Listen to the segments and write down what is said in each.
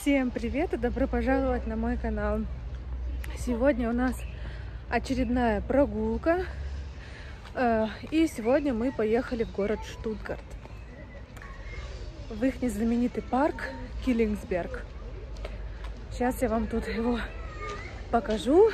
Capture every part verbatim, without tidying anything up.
Всем привет и добро пожаловать на мой канал. Сегодня у нас очередная прогулка, и сегодня мы поехали в город Штутгарт, в их знаменитый парк Килингсберг. Сейчас я вам тут его покажу.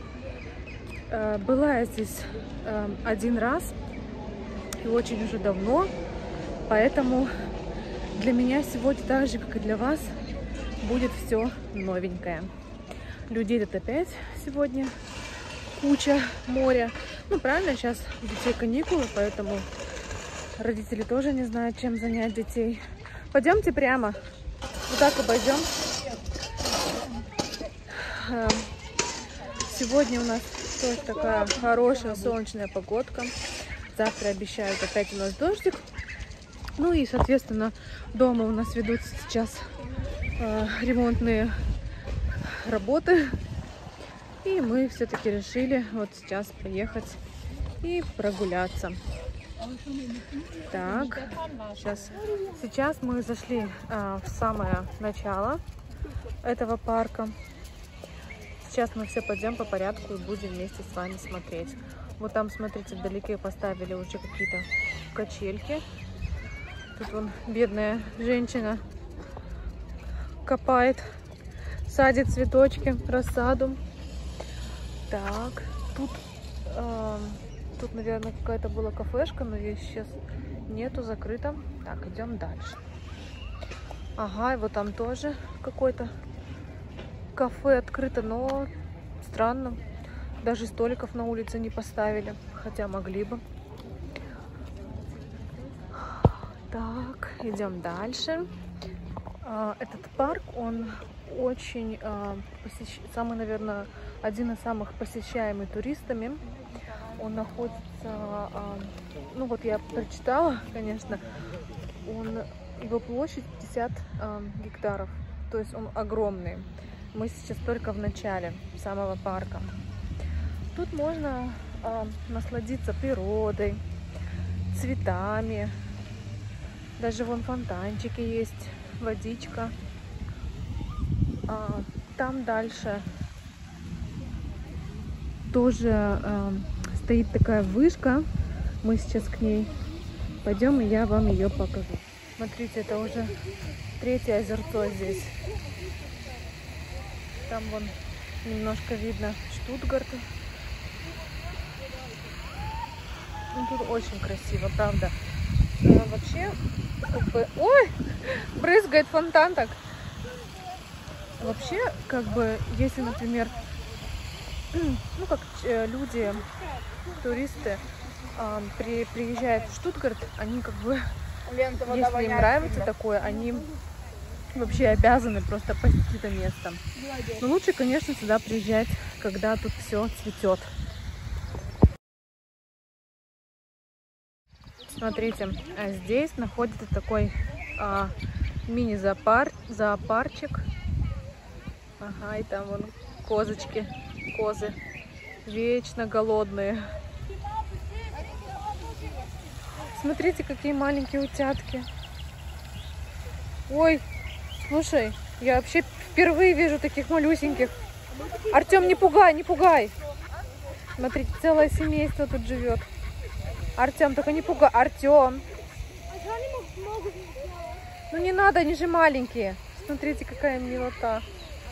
Была я здесь один раз и очень уже давно, поэтому для меня сегодня, так же как и для вас, будет все новенькое. Людей тут опять сегодня куча, море. Ну, правильно, сейчас у детей каникулы, поэтому родители тоже не знают, чем занять детей. Пойдемте прямо. Вот так обойдем. Сегодня у нас тоже такая хорошая солнечная погодка. Завтра обещают опять у нас дождик. Ну и, соответственно, дома у нас ведутся сейчас э, ремонтные работы. И мы все-таки решили вот сейчас приехать и прогуляться. Так, сейчас. Сейчас мы зашли э, в самое начало этого парка. Сейчас мы все пойдем по порядку и будем вместе с вами смотреть. Вот там, смотрите, вдалеке поставили уже какие-то качельки. Тут вон бедная женщина копает, садит цветочки, рассаду. Так, тут, э, тут, наверное, какая-то была кафешка, но ее сейчас нету, закрыто. Так, идем дальше. Ага, и вот там тоже какое-то кафе открыто, но странно. Даже столиков на улице не поставили, хотя могли бы. Так, идем дальше. Этот парк, он очень посещ... самый, наверное, один из самых посещаемых туристами. Он находится, ну вот я прочитала, конечно, он, его площадь пятьдесят гектаров, то есть он огромный. Мы сейчас только в начале самого парка. Тут можно насладиться природой, цветами. Даже вон фонтанчики есть, водичка. А, там дальше тоже а, стоит такая вышка. Мы сейчас к ней пойдем, и я вам ее покажу. Смотрите, это уже третье озерцо здесь. Там вон немножко видно Штутгарт. Ну, тут очень красиво, правда. А, вообще, как бы... Ой! Брызгает фонтан так. Вообще, как бы, если, например, ну, как люди, туристы э, при, приезжают в Штутгарт, они, как бы, если им нравится такое, они вообще обязаны просто посетить это место. Но лучше, конечно, сюда приезжать, когда тут все цветет. Смотрите, здесь находится такой а, мини-зоопар, зоопарчик. Ага, и там вон козочки, козы, вечно голодные. Смотрите, какие маленькие утятки. Ой, слушай, я вообще впервые вижу таких малюсеньких. Артем, не пугай, не пугай. Смотрите, целое семейство тут живет. Артем, только не пугай. Артем. Ну не надо, они же маленькие. Смотрите, какая милота.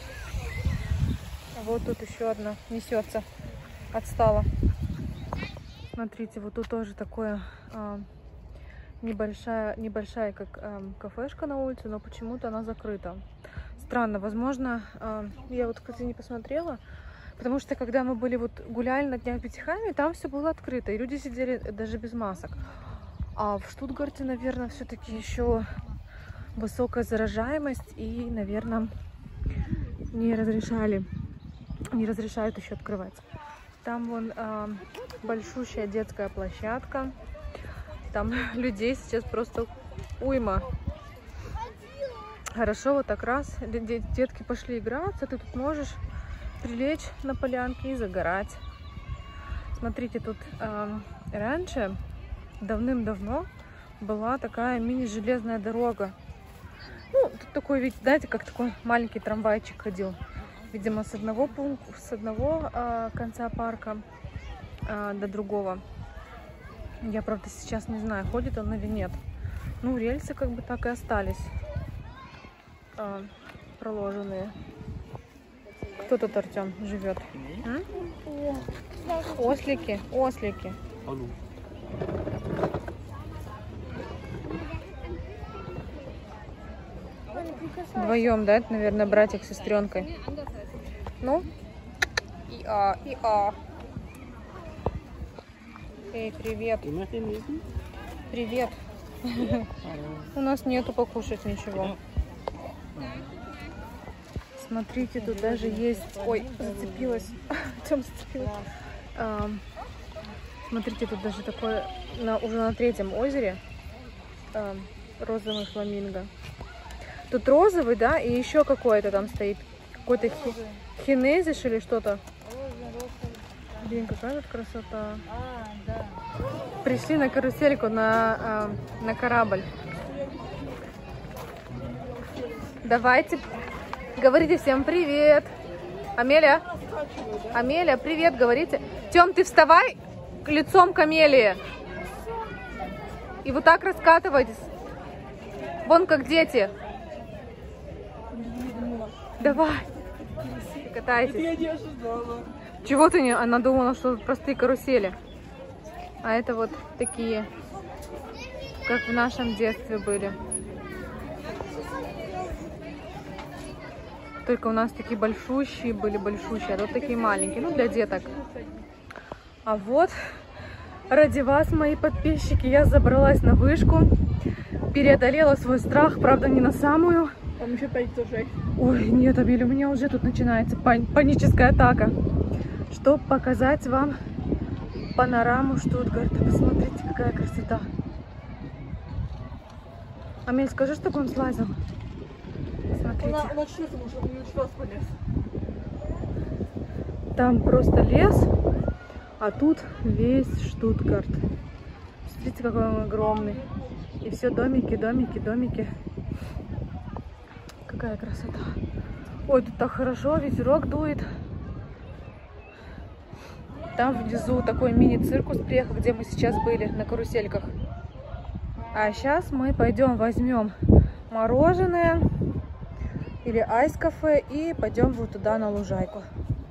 Вот тут еще одна несется. Отстала. Смотрите, вот тут тоже такое а, небольшая, небольшая как а, кафешка на улице, но почему-то она закрыта. Странно, возможно, а, я вот, кстати, не посмотрела. Потому что, когда мы были вот гуляли на днях Бетихами, там все было открыто, и люди сидели даже без масок. А в Штутгарте, наверное, все-таки еще высокая заражаемость, и, наверное, не разрешали, не разрешают еще открывать. Там вон э, большущая детская площадка, там людей сейчас просто уйма. Хорошо, вот так раз, детки пошли играться, ты тут можешь прилечь на полянке и загорать. Смотрите, тут э, раньше, давным-давно, была такая мини-железная дорога. Ну, тут такой, ведь, знаете, как такой маленький трамвайчик ходил. Видимо, с одного пункта, с одного а, конца парка а, до другого. Я, правда, сейчас не знаю, ходит он или нет. Ну, рельсы как бы так и остались а, проложенные. Кто тут, Артем, живет? М? Ослики, ослики. Вдвоем, да, это, наверное, братик с сестренкой. Ну, и а, и а. Эй, привет. Привет. У нас нету покушать ничего. Смотрите, тут даже есть... Ой, зацепилась. Тем зацепилась. А, смотрите, тут даже такое... На, уже на третьем озере а, розовый фламинго. Тут розовый, да, и еще какой-то там стоит. Какой-то хи... хинезиш или что-то. Блин, какая тут красота. Пришли на карусельку, на, а, на корабль. Давайте, говорите всем привет. Амелия, Амелия, привет, говорите. Тём, ты вставай лицом к Амелии. И вот так раскатывайтесь. Вон как дети. Давай. Катайтесь. Чего ты не? Она думала, что тут простые карусели. А это вот такие, как в нашем детстве были. Только у нас такие большущие были, большущие, а тут такие маленькие, ну для деток. А вот, ради вас, мои подписчики, я забралась на вышку, преодолела свой страх, правда не на самую. Там еще пять этажей. Ой, нет, Амель, у меня уже тут начинается пани паническая атака. Чтобы показать вам панораму Штутгарта. Посмотрите, какая красота. Амель, скажи, что будем слазим? Смотрите. Она, она честно, у нее раз полез. Там просто лес, а тут весь Штутгарт. Смотрите, какой он огромный. И все домики, домики, домики. Какая красота. Ой, тут так хорошо, ветерок дует. Там внизу такой мини-циркус приехал, где мы сейчас были, на карусельках. А сейчас мы пойдем возьмем мороженое или айс-кафе и пойдем вот туда на лужайку.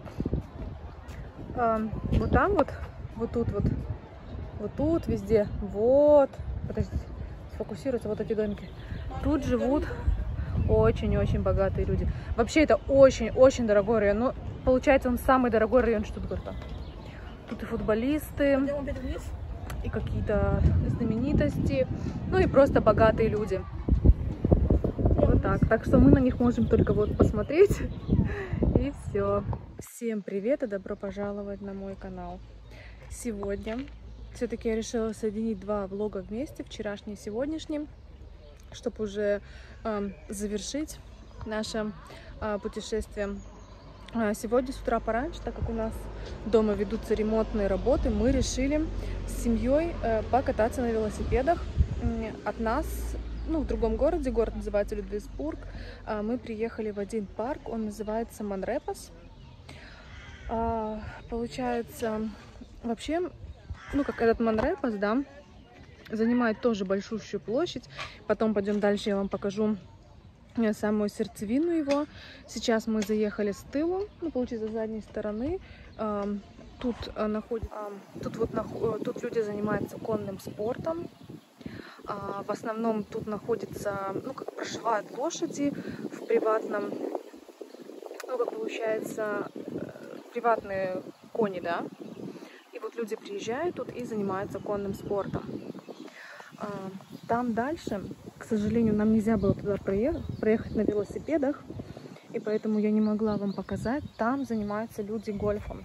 А, вот там вот, вот тут вот, вот тут везде, вот, подождите, сфокусируются вот эти домики. Тут живут очень-очень богатые люди. Вообще это очень-очень дорогой район. Ну, получается, он самый дорогой район Штутгарта. Тут и футболисты, и какие-то знаменитости, ну и просто богатые люди. Вот так. Так что мы на них можем только вот посмотреть. И все. Всем привет и добро пожаловать на мой канал. Сегодня все-таки я решила соединить два влога вместе, вчерашний и сегодняшний, чтобы уже э, завершить наше э, путешествие. Сегодня с утра пораньше, так как у нас дома ведутся ремонтные работы, мы решили с семьей покататься на велосипедах. От нас, ну, в другом городе, город называется Людвигсбург, мы приехали в один парк, он называется Манрепас. Получается, вообще, ну, как этот Манрепас, да, занимает тоже большущую площадь. Потом пойдем дальше, я вам покажу самую сердцевину его. Сейчас мы заехали с тылу, ну, получается, с задней стороны. Тут, находит, тут, вот, тут люди занимаются конным спортом. В основном тут находится, ну, как проживают лошади в приватном, ну, как получается, приватные кони, да. И вот люди приезжают тут и занимаются конным спортом. Там дальше, к сожалению, нам нельзя было туда проехать, проехать на велосипедах, и поэтому я не могла вам показать. Там занимаются люди гольфом.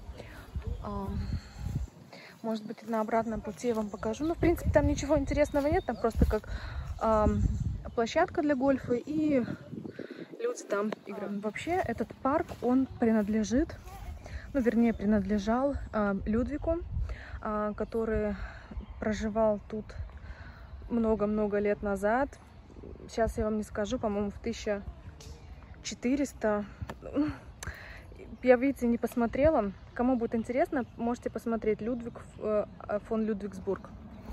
Может быть, на обратном пути я вам покажу. Но, в принципе, там ничего интересного нет. Там просто как площадка для гольфа, и люди там играют. Вообще, этот парк, он принадлежит, ну, вернее, принадлежал Людвигу, который проживал тут много-много лет назад. сейчас я вам не скажу, по-моему, в тысяча четыреста. Я, видите, не посмотрела. Кому будет интересно, можете посмотреть Людвиг фон Людвигсбург.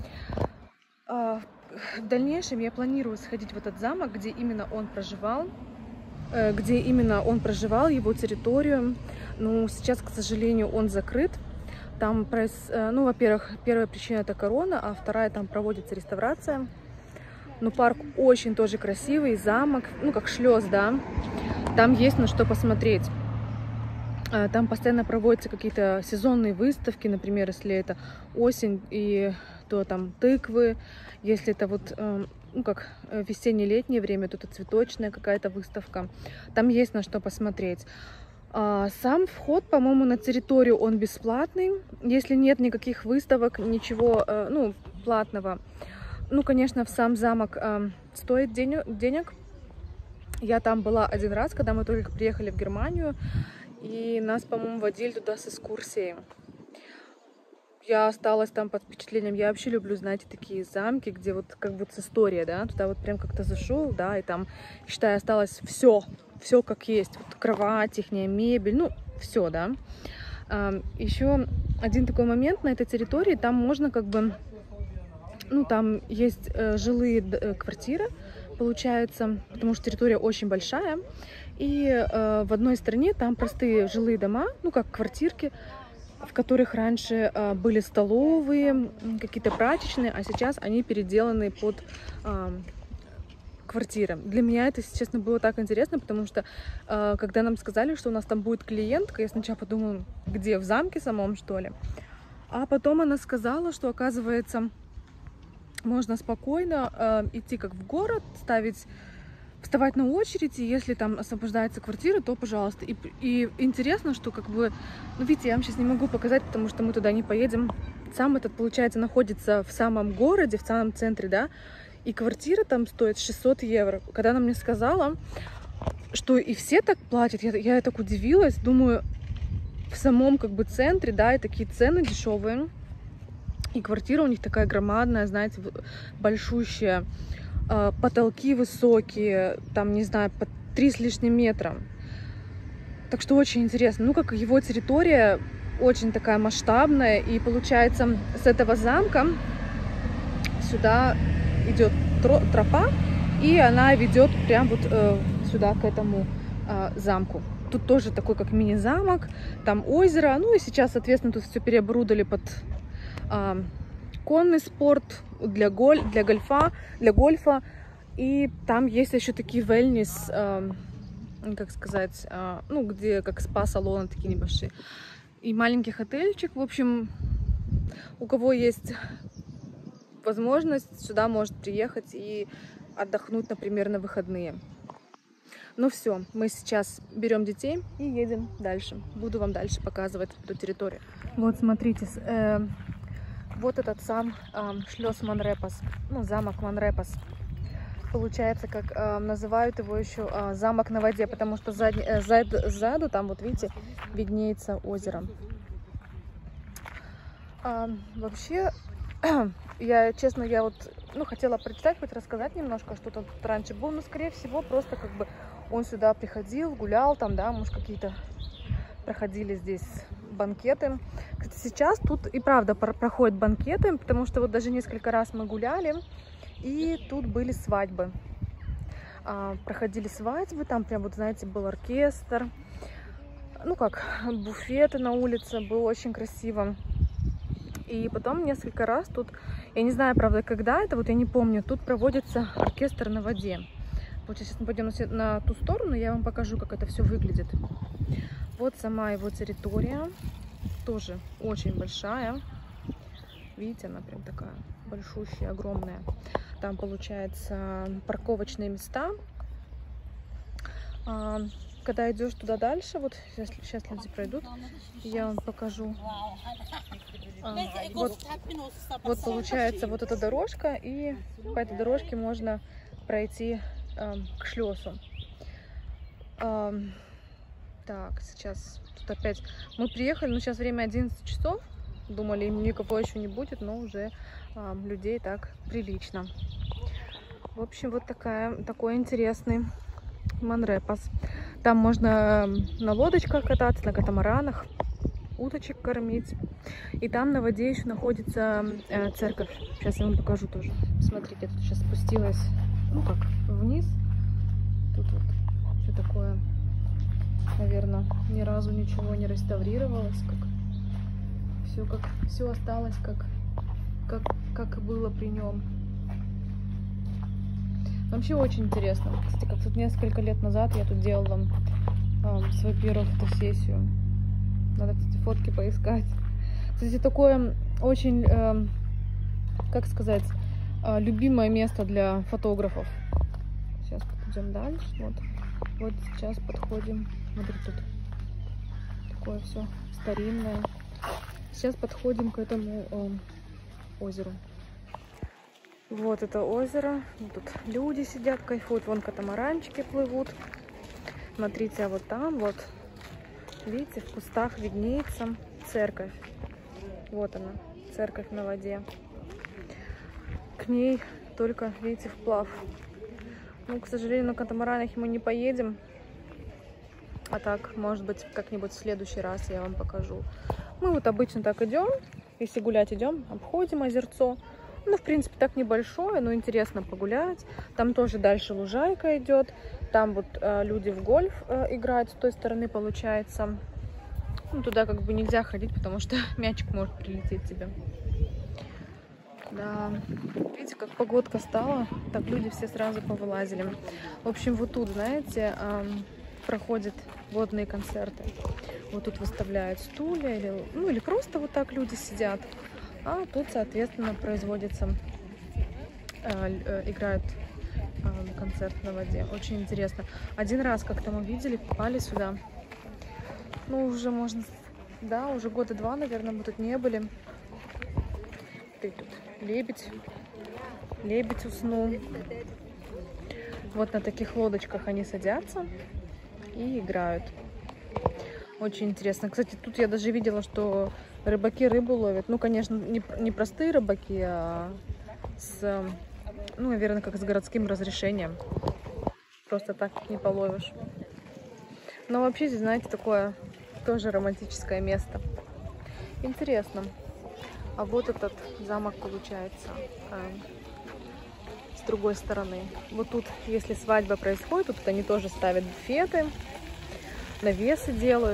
В дальнейшем я планирую сходить в этот замок, где именно он проживал, где именно он проживал, его территорию. Но сейчас, к сожалению, он закрыт. Там, ну, во-первых, первая причина это корона, а вторая, там проводится реставрация. Но парк очень тоже красивый, замок, ну, как шлёз, да. Там есть на что посмотреть. Там постоянно проводятся какие-то сезонные выставки, например, если это осень, и то там тыквы, если это вот, ну, как весенне-летнее время, то это цветочная какая-то выставка. Там есть на что посмотреть. Сам вход, по-моему, на территорию он бесплатный, если нет никаких выставок, ничего, ну, платного. Ну, конечно, в сам замок стоит денег. Я там была один раз, когда мы только приехали в Германию. И нас, по-моему, водили туда с экскурсией. Я осталась там под впечатлением. Я вообще люблю, знаете, такие замки, где вот как будто история, да. Туда вот прям как-то зашел, да, и там, считай, осталось все, все как есть. Вот кровать, ихняя мебель, ну, все, да. Еще один такой момент на этой территории. Там можно как бы, ну, там есть жилые квартиры, получается, потому что территория очень большая. И э, в одной стороне там простые жилые дома, ну как квартирки, в которых раньше э, были столовые, какие-то прачечные, а сейчас они переделаны под э, квартиры. Для меня это, если честно, было так интересно, потому что э, когда нам сказали, что у нас там будет клиентка, я сначала подумала, где, в замке самом, что ли? А потом она сказала, что, оказывается, можно спокойно э, идти как в город, ставить... вставать на очередь, и если там освобождается квартира, то пожалуйста. И, и интересно, что как бы, ну видите, я вам сейчас не могу показать, потому что мы туда не поедем. Сам этот, получается, находится в самом городе, в самом центре, да, и квартира там стоит шестьсот евро. Когда она мне сказала, что и все так платят, я, я так удивилась, думаю, в самом как бы центре, да, и такие цены дешевые, и квартира у них такая громадная, знаете, большущая. Потолки высокие, там, не знаю, по три с лишним метра. Так что очень интересно. Ну, как его территория очень такая масштабная. И получается, с этого замка сюда идет тропа, и она ведет прям вот э, сюда, к этому э, замку. Тут тоже такой, как мини-замок, там озеро. Ну, и сейчас, соответственно, тут все переоборудовали под... Э, конный спорт, для, голь, для гольфа, для гольфа. И там есть еще такие wellness, э, как сказать, э, ну, где как спа-салоны такие небольшие. И маленький отельчик. В общем, у кого есть возможность, сюда может приехать и отдохнуть, например, на выходные. Ну все, мы сейчас берем детей и едем дальше. Буду вам дальше показывать эту территорию. Вот, смотрите, э, вот этот сам э, шлёс Манрепас, ну, замок Манрепас. Получается, как э, называют его еще э, замок на воде, потому что сзади, э, сзади, сзади, там, вот видите, виднеется озеро. А, вообще, я, честно, я вот, ну, хотела прочитать, хоть рассказать немножко, что там тут раньше было, но, скорее всего, просто как бы он сюда приходил, гулял, там, да, может, какие-то проходили здесь банкеты. Кстати, сейчас тут и правда проходят банкеты, потому что вот даже несколько раз мы гуляли, и тут были свадьбы. А, проходили свадьбы, там прям, вот знаете, был оркестр, ну как, буфеты на улице, было очень красиво. И потом несколько раз тут, я не знаю, правда, когда это, вот я не помню, тут проводится оркестр на воде. Вот сейчас мы пойдем на, на ту сторону, я вам покажу, как это все выглядит. Вот сама его территория, тоже очень большая. Видите, она прям такая большущая, огромная. Там, получается, парковочные места. А, когда идешь туда дальше, вот сейчас, сейчас люди пройдут, я вам покажу. А, вот, вот получается вот эта дорожка, и по этой дорожке можно пройти а, к шлёсу. А, так, сейчас тут опять мы приехали, но сейчас время одиннадцать часов. Думали, никого еще не будет, но уже а, людей так прилично. В В общем, вот такая, такой интересный Манрепас. Там можно на лодочках кататься, на катамаранах, уточек кормить. И там на воде еще находится э, церковь. Сейчас я вам покажу тоже. Смотрите, тут сейчас спустилась, ну как, вниз. Тут вот все такое, наверное, ни разу ничего не реставрировалось. Как все, как, все осталось, как, как, как и было при нем. Вообще очень интересно. Кстати, как тут несколько лет назад я тут делала э, свою первую фотосессию. Надо, кстати, фотки поискать. Кстати, такое очень, э, как сказать, э, любимое место для фотографов. Сейчас пойдем дальше. Вот, вот сейчас подходим. Смотри, тут такое все старинное. Сейчас подходим к этому э, озеру. Вот это озеро. Тут люди сидят, кайфуют. Вон катамаранчики плывут. Смотрите, а вот там вот, видите, в кустах виднеется церковь. Вот она, церковь на воде. К ней только, видите, вплав. Ну, к сожалению, на катамаранах мы не поедем. А так, может быть, как-нибудь в следующий раз я вам покажу. Мы вот обычно так идем. Если гулять идем, обходим озерцо. Ну, в принципе, так небольшое, но интересно погулять. Там тоже дальше лужайка идет. Там вот э, люди в гольф э, играют с той стороны, получается. Ну, туда как бы нельзя ходить, потому что мячик может прилететь тебе. Да, видите, как погодка стала, так люди все сразу повылазили. В общем, вот тут, знаете, э, проходят водные концерты. Вот тут выставляют стулья, или, ну, или просто вот так люди сидят. А тут, соответственно, производится, э, э, играют э, концерт на воде. Очень интересно. Один раз как-то мы видели, попали сюда. Ну, уже можно, да, уже года два, наверное, мы тут не были. Ты тут лебедь. Лебедь уснул. Вот на таких лодочках они садятся и играют. Очень интересно. Кстати, тут я даже видела, что рыбаки рыбу ловят. Ну, конечно, не, не простые рыбаки, а с, ну, наверное, как с городским разрешением. Просто так не половишь. Но вообще здесь, знаете, такое тоже романтическое место. Интересно. А вот этот замок получается э, с другой стороны. Вот тут, если свадьба происходит, тут они тоже ставят буфеты, навесы делают.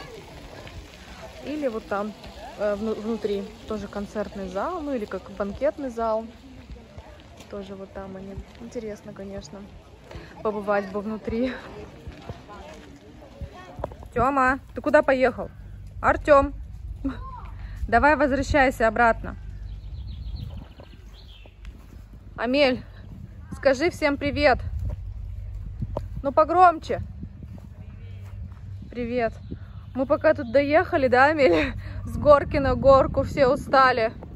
Или вот там э, внутри тоже концертный зал, ну или как банкетный зал. Тоже вот там они. Интересно, конечно, побывать бы внутри. Тёма, ты куда поехал? Артём, давай возвращайся обратно. Амель, скажи всем привет. Ну погромче. Привет. Мы пока тут доехали, да, Амель? С горки на горку, все устали.